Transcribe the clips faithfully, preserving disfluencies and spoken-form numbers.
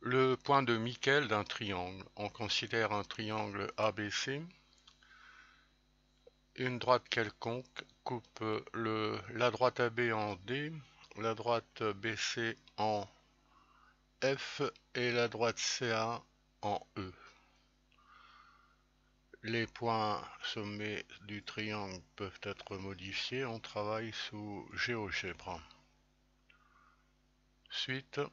Le point de Michel d'un triangle. On considère un triangle A B C. Une droite quelconque coupe le, la droite A B en D, la droite B C en F et la droite C A en E. Les points sommets du triangle peuvent être modifiés. On travaille sous GeoGebra. Suite,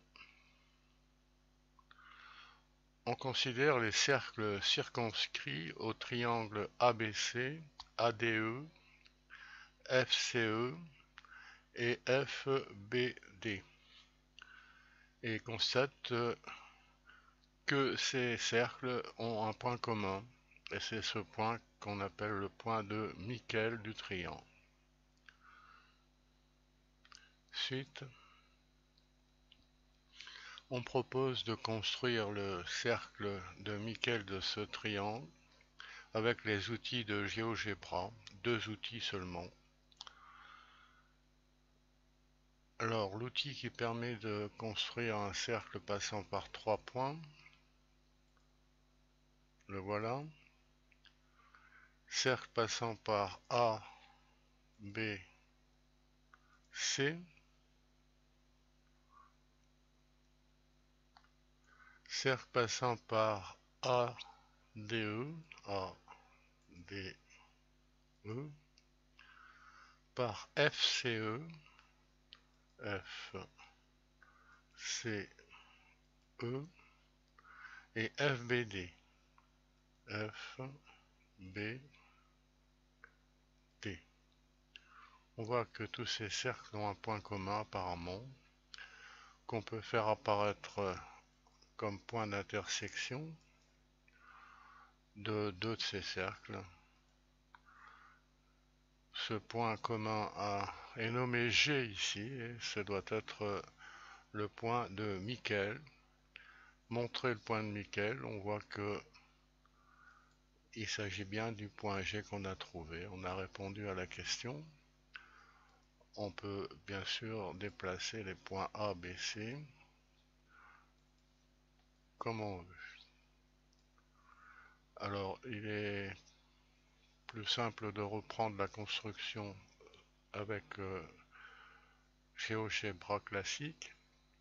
on considère les cercles circonscrits au triangle A B C, A D E, F C E et F B D et constate que ces cercles ont un point commun, et c'est ce point qu'on appelle le point de Michel du triangle. Suite, on propose de construire le cercle de Michel de ce triangle avec les outils de GeoGebra, deux outils seulement. Alors, l'outil qui permet de construire un cercle passant par trois points, le voilà. Cercle passant par A, B, C. Cercle passant par A, D, E, A, D, E, par F C E, F, C, E, et F B D, F, B, D. On voit que tous ces cercles ont un point commun apparemment, qu'on peut faire apparaître comme point d'intersection de deux de ces cercles. Ce point commun a, est nommé G ici, et ce doit être le point de Michel. Montrer le point de Michel, on voit que il s'agit bien du point G qu'on a trouvé. On a répondu à la question. On peut bien sûr déplacer les points A, B, C comme on veut. Alors, il est plus simple de reprendre la construction avec euh, GeoGebra classique.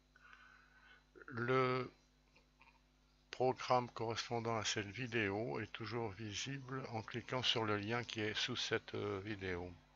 Le programme correspondant à cette vidéo est toujours visible en cliquant sur le lien qui est sous cette vidéo.